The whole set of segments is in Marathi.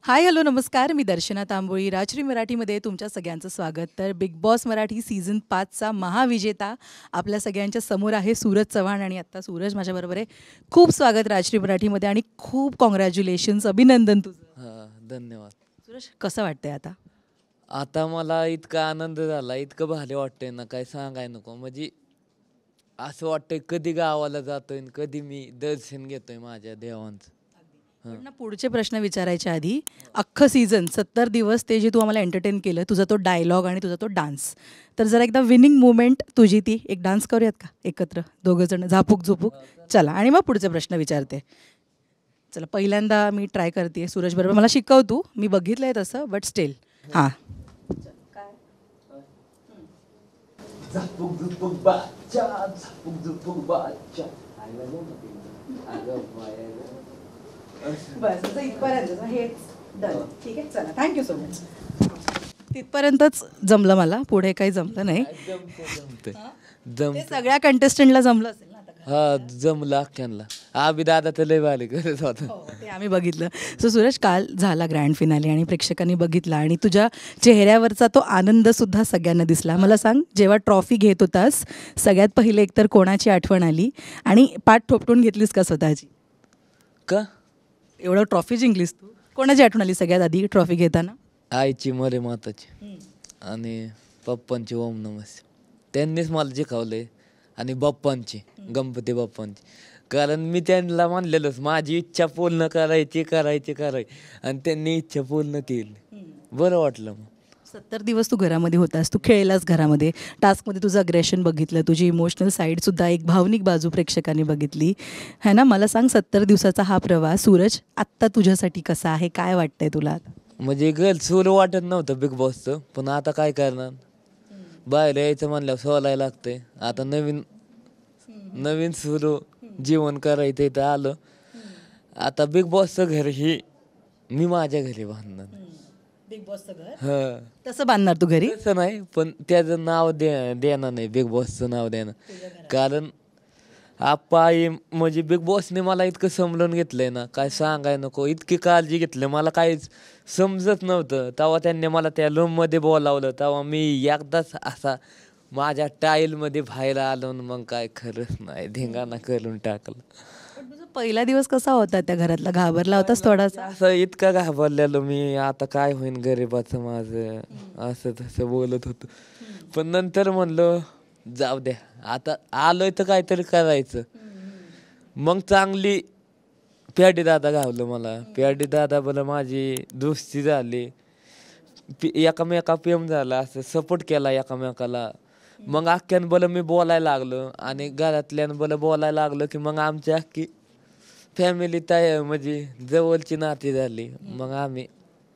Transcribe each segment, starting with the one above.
हाय हॅलो नमस्कार. मी दर्शना तांबोळी. राजश्री मराठीमध्ये तुमच्या सगळ्यांचं स्वागत. तर बिग बॉस मराठी सीझन 5चा महाविजेता आपल्या सगळ्यांच्या समोर आहे सूरज चव्हाण. आणि आत्ता सूरज माझ्याबरोबर आहे. खूप स्वागत राजश्री मराठीमध्ये आणि खूप कॉंग्रॅच्युलेशन्स, अभिनंदन तुझं. हां, धन्यवाद. सूरज, कसं वाटतंय आता? आता मला इतका आनंद झाला, इतकं भारी वाटतंय ना, काय सांगाय नको. म्हणजे असं वाटतंय कधी गावाला जातोय आणि कधी मी दर्शन घेतोय माझ्या देवांचं. पण ना, पुढचे प्रश्न विचारायच्या आधी, अख्खं सीझन 70 दिवस ते जे तू आम्हाला एंटरटेन केलं, तुझा तो डायलॉग आणि तुझा तो डान्स, तर जरा एकदा विनिंग मुवमेंट तुझी ती एक डान्स करूयात का एकत्र दोघं जण, झापूक झुपूक? चला, आणि मग पुढचे प्रश्न विचारते. चला, पहिल्यांदा मी ट्राय करते सूरज बरोबर. मला शिकव तू, मी बघितलंय तसं, बट स्टिल. हां. झापूक झुपूक बाच्या, झापूक झुपूक बाच्या. बस इथपर्यंत हेच डन. ठीक आहे, चला, थँक्यू सो मच. तिथपर्यंतच जमलं मला, पुढे काही जमलं नाही. ते सगळ्या कंटेस्टंटला जमलं असेल ना आता. हा, जमलं अख्ख्यांना. आबी दादा तर लय भारी करत होता. ते आम्ही बघितलं. सो सूरज, काल झाला ग्रँड फिनाले आणि प्रेक्षकांनी बघितला आणि तुझ्या चेहऱ्यावरचा तो आनंदसुद्धा सगळ्यांना दिसला. मला सांग, जेव्हा ट्रॉफी घेत होतास, सगळ्यात पहिले एकतर कोणाची आठवण आली आणि पाठ थोपटून घेतलीस का स्वतःची? का? एवढं ट्रॉफी जिंकलीस तू, कोणाची आठवण आली सगळ्यात आधी ट्रॉफी घेताना? आईची, मरे माताची आणि पप्पांची ओम नमस्ते. त्यांनीच मला जिंकवलंय. आणि बाप्पांची, गणपती बाप्पांची. कारण मी त्यांना म्हणलेलंच माझी इच्छा पूर्ण करायची आणि त्यांनी इच्छा पूर्ण केली. बरं वाटलं मग. 70 दिवस तू घरामध्ये होतास, तू खेळलास घरामध्ये, टास्कमध्ये तुझं अग्रेशन बघितलं, तुझी इमोशनल साईडसुद्धा, एक भावनिक बाजू प्रेक्षकांनी बघितली है ना. मला सांग, 70 दिवसाचा हा प्रवास सूरज आत्ता तुझ्यासाठी कसा आहे, काय वाटतंय तुला आता? म्हणजे सुरू वाटत नव्हतं बिग बॉसचं, पण आता काय करणार, बाहेर यायचं म्हणल्यावर सोलायला लागतंय. आता नवीन नवीन सुरू जीवन करायचं इथं आलं. आता बिग बॉसचं घर ही मी माझ्या घरी बांधणार. बिग बॉसचं घर हा, तसं बांधणार तू घरी? तसं नाही, पण त्याचं नाव देणार नाही, बिग बॉसचं नाव देणार. कारण आप्पा आई म्हणजे बिग बॉसने मला इतकं समजून घेतलंय ना, काय सांगाय नको. इतकी काळजी घेतली, मला काहीच समजत नव्हतं. तेव्हा त्यांनी मला त्या रूममध्ये बोलावलं, तेव्हा मी एकदाच असा माझ्या टाईलमध्ये बाहेर आलो, मग काय खरंच नाही, धिंगाणा करून टाकलं. पण तुझा पहिला दिवस कसा होता त्या घरातला? घाबरला होतास थोडासा? असं इतकं घाबरलेलो मी, आता काय होईन गरीबाचं माझं, असं तसं बोलत होतो. पण नंतर म्हणलं जाऊ द्या, आता आलोय तर काहीतरी करायचं. मग चांगली प्याडी दादा घावलं मला. प्याडी दादा बरं माझी दोस्ती झाली, एकामेका प्रेम झाला, असं सपोर्ट केला एकामेकाला. मग अख्ख्यान बरं मी बोलायला लागलो आणि घरातल्यानं बरं बोलायला लागलो की मग आमची अख्खी फॅमिली म्हणजे जवळची नाती झाली. मग आम्ही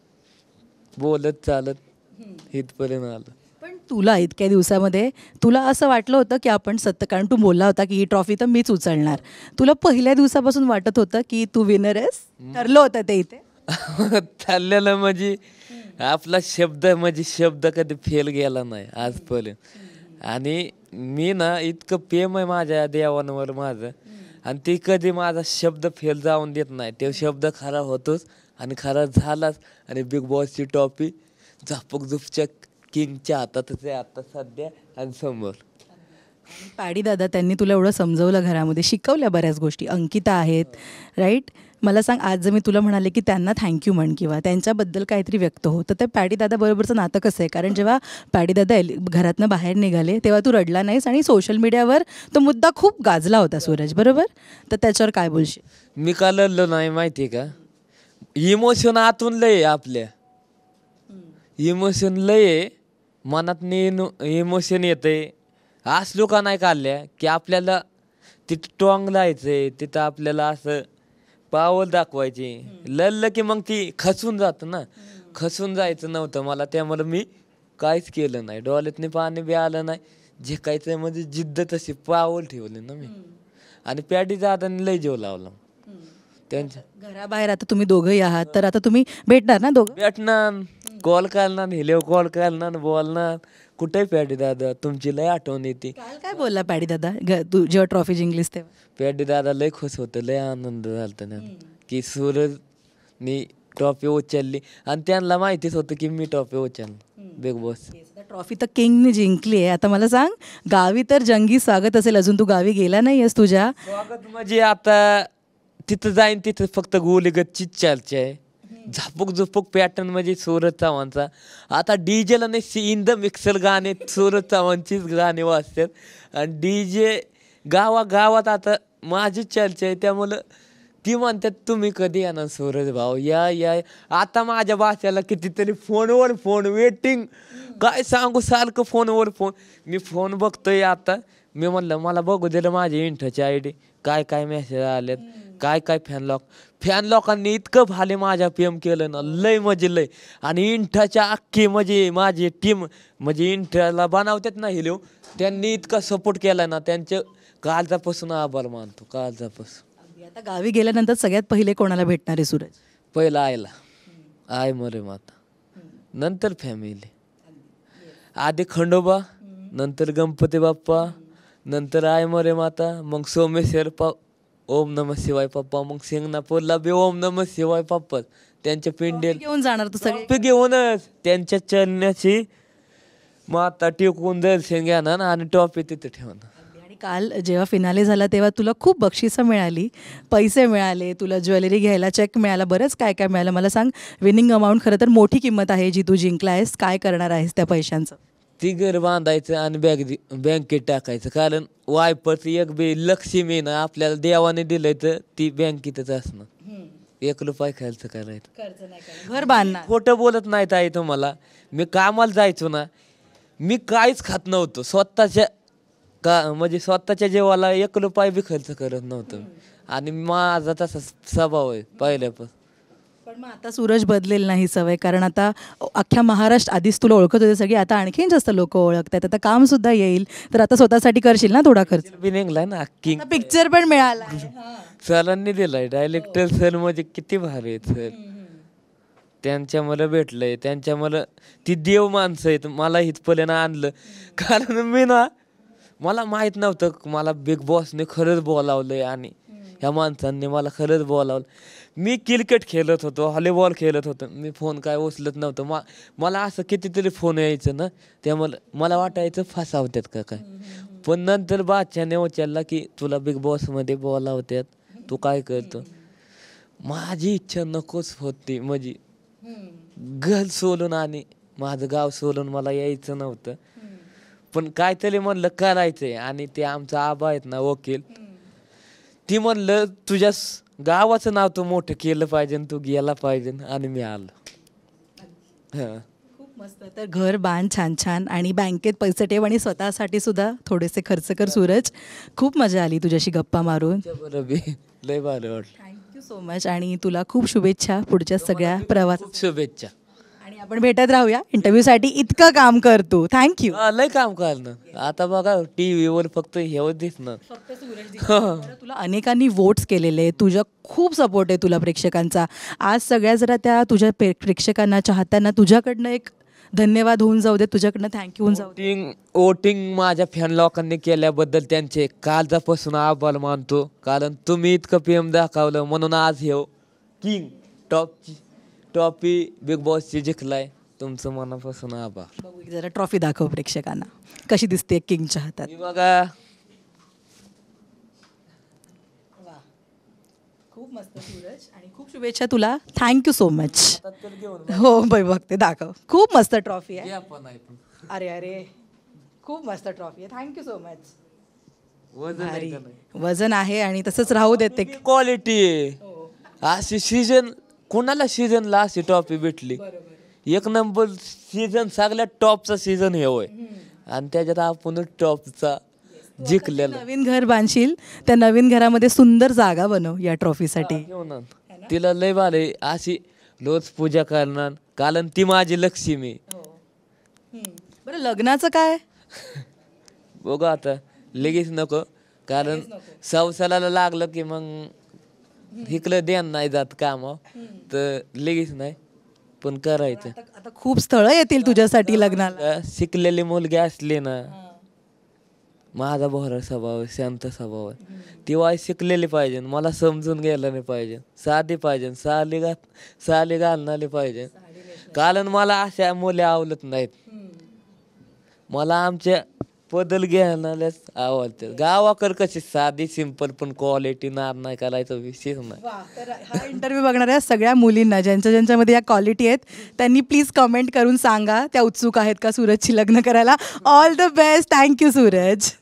बोलत चालत इथपर्यंत आलो. पण तुला इतक्या दिवसामध्ये तुला असं वाटलं होतं की आपण कारण तू बोलला होता की ही ट्रॉफी तर मीच उचलणार, तुला पहिल्या दिवसापासून वाटत होतं की तू विनर आहेस? ठरलं होतं ते इथे? चाललेलं म्हणजे आपला शब्द कधी फेल गेला नाही आजपर्यंत. आणि मी ना, इतकं प्रेम आहे माझ्या देवांवर माझं, आणि ते कधी माझा शब्द फेल जाऊन देत नाही. तो शब्द खरा होतोच आणि खरा झालाच. आणि बिग बॉसची ट्रॉफी झापक झुपच्या किंगच्या हातातच आहे आता सध्या आणि समोर. पॅडी दादा, त्यांनी तुला एवढं समजवलं, घरामध्ये शिकवल्या बऱ्याच गोष्टी. अंकिता आहेत, राईट? मला सांग, आज जर मी तुला म्हणाले की त्यांना थँक्यू म्हण किंवा त्यांच्याबद्दल काहीतरी व्यक्त हो, तर त्या पॅडी दादा बरोबरचं नातं कसं आहे? कारण जेव्हा पॅडी दादा घरातनं बाहेर निघाले तेव्हा तू रडला नाहीस आणि सोशल मीडियावर तो मुद्दा खूप गाजला होता सूरज, बरोबर? तर त्याच्यावर काय बोलशील? मी का लढलो नाही माहिती का? इमोशन आतून लय आहे आपल्या, इमोशन लय आहे मनात, इमोशन येते. असलो का नाही काढल्या की आपल्याला तिथं टॉंग लायचंय, तिथं आपल्याला असं पावल दाखवायची. लढलं की मग ती खचून जातं ना, खचून जायचं नव्हतं मला. त्यामुळे मी काहीच केलं नाही, डोळ्यातनी पाणी बी आलं नाही. जे काहीच म्हणजे जिद्द तशी पावल ठेवली ना मी. आणि पॅडी दादांनी लय जीव लावला त्यांच्या घराबाहेर. आता तुम्ही दोघंही आहात, तर आता तुम्ही भेटणार ना दोघं? भेटणार, कॉल करणार, हेलो कॉल करणार, बोलणार. कुठे पॅडी दादा, तुमची लय आठवण येते. काल काय बोलला पॅडी दादा तू जेव्हा ट्रॉफी जिंकलीस तेव्हा? पॅडी दादा लय खुश होतं, लय आनंद झाला की सूरजनी ट्रॉफी उचलली आणि त्यांना माहितीच होतं की मी ट्रॉफी उचलणार बिग बॉस. ट्रॉफी तर किंगने जिंकली आहे. आता मला सांग, गावी तर जंगी स्वागत असेल, अजून तू गावी गेला नाही आहेस तुझ्या. स्वागत म्हणजे आता तिथं जाईन तिथं फक्त गोलीगतचीच चर्चा आहे. झापूक झुपूक पॅटर्न म्हणजे सूरज चव्हाणचा. आता डीजेला नाही इन द मिक्सर गाणे सूरज चव्हाणचीच गाणे वाजतात आणि डीजे गावागावात आता माझी चर्चा आहे. त्यामुळं ती म्हणतात तुम्ही कधी येणार सूरज भाऊ, या या. आता माझ्या भाच्याला कितीतरी फोनवर फोन वेटिंग, काय सांगू सारखं फोनवर फोन. मी फोन बघतोय आता. मी म्हणलं मला बघू दिलं माझी इंटाची आयडी, काय काय मेसेज आलेत, काय काय फॅन लोकांनी इतकं भाले माझ्या पीएम केलं ना, लय म्हणजे लय. आणि इंटाच्या अख्खी म्हणजे माझी टीम म्हणजे इंटाला बनवतात ना हिलो, त्यांनी इतका सपोर्ट केला ना, त्यांचं कालचापासून आभार मानतो कालचापासून. आता गावी गेल्यानंतर सगळ्यात पहिले कोणाला भेटणार आहे सूरज? पहिला आयला आय मरे माता, नंतर फॅमिली, आधी खंडोबा, नंतर गणपती बाप्पा, नंतर आय मरे माता, मग सोमेश्वर ओम नमः शिवाय पप्पा, मग सिंगणापूरला बी ओम नमः शिवाय पप्पा. त्यांच्या पिंडील घेऊन जाणार तू सगळे? ट्रॉफी घेऊनच त्यांच्या चरण्याची माता टेकून दर्शन घेणार आणि ट्रॉफी तिथे ठेवणार. आणि काल जेव्हा फिनाले झाला तेव्हा तुला खूप बक्षिसं मिळाली, पैसे मिळाले, तुला ज्वेलरी घ्यायला चेक मिळाला, बरंच काय काय मिळालं. मला सांग, विनिंग अमाऊंट खरं तर मोठी किंमत आहे जी तू जिंकला आहेस. काय करणार आहेस त्या पैशांचं? ती घर बांधायचं आणि बँकेत टाकायचं. कारण वायपरचं एक बी लक्ष्मी ना आपल्याला देवाने दिलंय तर ती बँकेतच असणार. 1 रुपया खर्च करायचं, घर बांधणार. खोटं बोलत नाही ताई तुम्हाला. मी कामाला जायचो ना, मी काहीच खात नव्हतो. म्हणजे स्वतःच्या जेवाला 1 रुपया बी खर्च करत नव्हतं. आणि माझा तसा स्वभाव आहे पहिल्यापासून. पण मग आता सूरज बदलेल नाही सवय, कारण आता अख्ख्या महाराष्ट्र, आधीच तुला ओळखत होते सगळी, आता आणखीन जास्त लोक ओळखतात. आता काम सुद्धा येईल, तर आता स्वतःसाठी करशील ना थोडा खर्च? बी निघलाय ना किंग, पिक्चर पण मिळाला. सरांनी दिलाय. डायरेक्टर सर म्हणजे किती भारी आहेत सर. त्यांच्यामुळे भेटलंय, त्यांच्यामुळे ती देव माणसं आहेत. मला इथपर्यंत आणलं कारण मी ना, मला माहित नव्हतं मला बिग बॉसने खरंच बोलावलंय आणि ह्या माणसांनी मला खरंच बोलावलं. मी क्रिकेट खेळत होतो, व्हॉलीबॉल खेळत होतो, मी फोन काय उचलत नव्हतं. मला असं कितीतरी फोन यायचं ना, त्यामुळे मला वाटायचं फसावतात का काय. पण नंतर बादशाने उचलला की तुला बिग बॉसमध्ये बोलावतात, तू काय करतो. माझी इच्छा नकोच होती, म्हणजे घर सोडून आणि माझं गाव सोडून मला यायचं नव्हतं. पण काहीतरी म्हणलं करायचंय. आणि ते आमचा आबा आहेत ना वकील, ती म्हणलं तुझ्या गावाचं नाव तू मोठं केलं पाहिजे, तू गेला पाहिजे. आणि मी आलो. खूप मस्त. तर घर बांध छान छान आणि बँकेत पैसे ठेव आणि स्वतःसाठी सुद्धा थोडेसे खर्च कर सूरज. खूप मजा आली तुझ्याशी गप्पा मारून. बरोबर, लय भारी वाटलं. थँक्यू सो मच आणि तुला खूप शुभेच्छा पुढच्या सगळ्या प्रवासात. शुभेच्छा. आणि आपण भेटत राहूया. इंटरव्ह्यूसाठी इतकं काम करतो. थँक्यू. लय काम करणं. आता बघा टीव्हीवर फक्त हेच दिसणार. तुला अनेकांनी वोट्स केलेले, तुझ्या खूप सपोर्ट आहे तुला प्रेक्षकांचा. आज सगळ्या जरा त्या तुझ्या प्रेक्षकांना, चाहत्यांना तुझ्याकडनं एक धन्यवाद होऊन जाऊ दे, तुझ्याकडनं थँक्यू होऊन जाऊ दे. वोटिंग माझ्या फॅन लोकांनी केल्याबद्दल त्यांचे कालजापासून आभार मानतो. कारण तुम्ही इतकं प्रेम दाखवलं म्हणून आज हे किंग ट्रॉफी बिग बॉसची जिंकलाय. तुमचं मनापासून आभार. बघू जरा ट्रॉफी दाखव प्रेक्षकांना कशी दिसते किंगच्या हातात. बघा, खूप मस्त सूरज आणि खूप शुभेच्छा तुला. Thank you so much. हो बाई, बघते, दाखव. खूप मस्त ट्रॉफी आहे. अरे अरे, खूप मस्त ट्रॉफी आहे. Thank you so much. वजन आहे आणि तसंच राहू देते. क्वालिटी आहे. अशी सीजन कोणाला सीजनला अशी ट्रॉफी भेटली. 1 नंबर सीझन, सगळ्यात टॉपचा सीझन हे होय. आणि त्याच्यात आपण टॉपचा जिंकलेला. नवीन घर बांधशील, त्या नवीन घरामध्ये सुंदर जागा बनव या ट्रॉफीसाठी. तिला लय भारी अशी रोज पूजा करणार, कारण ती माझी लक्ष्मी. बरं, लग्नाचं काय? बघू आता, लगेच नको. कारण संसाराला लागलं की मग इकडं ध्यान नाही जात कामावर, तर लगेच नाही. पण करायचं. आता खूप स्थळं येतील तुझ्यासाठी लग्नाला. शिकलेली मुलगी असली ना माझा भोळा स्वभाव आहे, शांत स्वभाव आहे. ती वाय शिकलेली पाहिजे, मला समजून घ्यायला नाही पाहिजे, साधी पाहिजे, साली घालणारी पाहिजे. कारण मला अशा मुली आवडत नाहीत. मला आमच्या बदल घेणाऱ्याच आवडते. गावाकडे कशी साधी सिंपल पण क्वालिटी नाद नाही करायचा विषय नाही. तर हा इंटरव्ह्यू बघणाऱ्या सगळ्या मुलींना ज्यांच्यामध्ये या क्वालिटी आहेत त्यांनी प्लीज कमेंट करून सांगा त्या उत्सुक आहेत का सूरजची लग्न करायला. All the best. Thank you Suraj.